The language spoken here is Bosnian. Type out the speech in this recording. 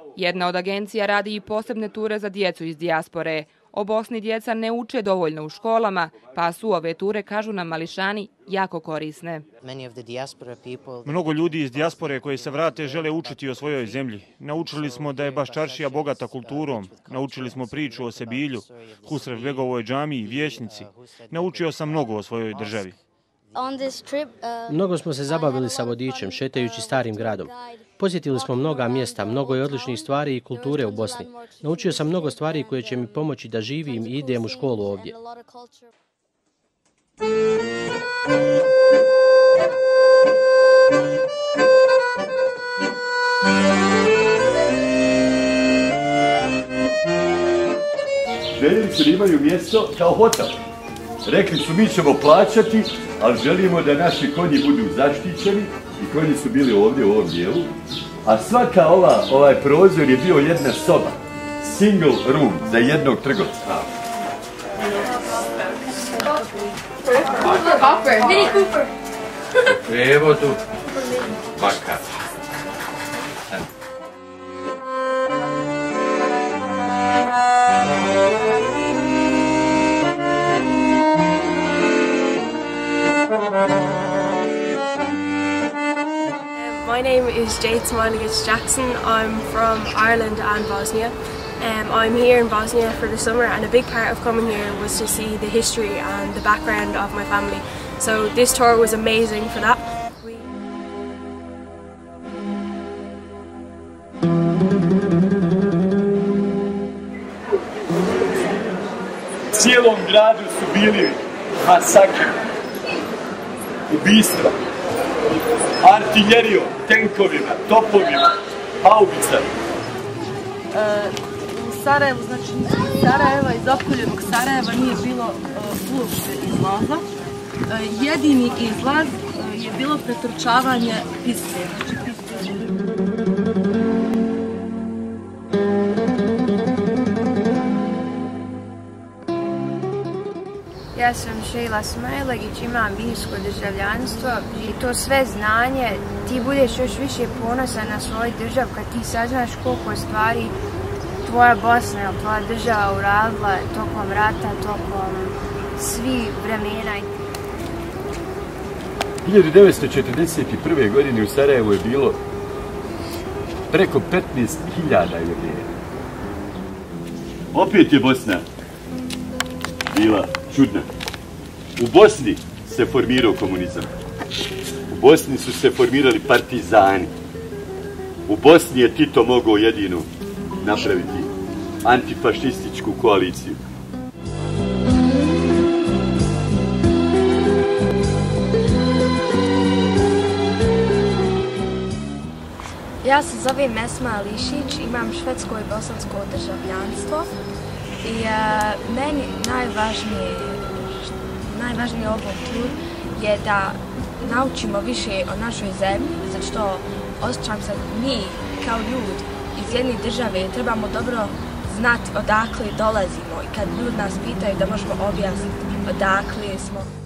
Jedna od agencija radi i posebne ture za djecu iz dijaspore. O Bosni djeca ne uče dovoljno u školama, pa su ove ture, kažu nam mališani, jako korisne. Mnogo ljudi iz dijaspore koji se vrate žele učiti o svojoj zemlji. Naučili smo da je baš čaršija bogata kulturom. Naučili smo priču o Sebilju, Husrevbegovoj džamiji, vijećnici. Naučio sam mnogo o svojoj državi. Mnogo smo se zabavili sa vodičem, šetajući starim gradom. Posjetili smo mnoga mjesta, mnogo je odličnih stvari i kulture u Bosni. Naučio sam mnogo stvari koje će mi pomoći da živim i idem u školu ovdje. Željeli su da imaju mjesto kao hotel. Rekli su mi ćemo plaćati, ali želimo da naši konji budu zaštićeni i konji su bili ovdje u ovom dijelu. A svaka ovaj prozor je bio jedna soba, single room za jednog trgovca. Evo tu, makar. My name is Jade Smiley-Gitz Jackson. I'm from Ireland and Bosnia. I'm here in Bosnia for the summer, and a big part of coming here was to see the history and the background of my family. So this tour was amazing for that. Cijelom gradu su bili masakri, ubistva, artiljerijom, tenkovima, topovima, haubicama. U Sarajevu, znači iz Sarajeva, iz opkoljenog Sarajeva nije bilo uopšte izlaza. Jedini izlaz je bilo pretrčavanje piste. Ja sam Šejla Smajlegić, imam irsko državljanstvo i to sve znanje ti budeš još više ponosan na svoju državu kad ti saznaš koliko stvari tvoja Bosna, tvoja država uradila tokom rata, tokom svih vremena. 1941. godine u Sarajevu je bilo preko 15.000 Jevreja. Opet je Bosna bila čudna. U Bosni se formirao komunizam. U Bosni su se formirali partizani. U Bosni je Tito mogao jedino napraviti antifašističku koaliciju. Ja se zovem Esma Ališić, imam švedsko i bosansko državljanstvo i meni najvažniji ovog tur je da naučimo više o našoj zemlji, zato što osjećam se mi kao ljudi iz jedne države trebamo dobro znati odakle dolazimo i kad ljudi nas pitaju da možemo objasniti odakle smo.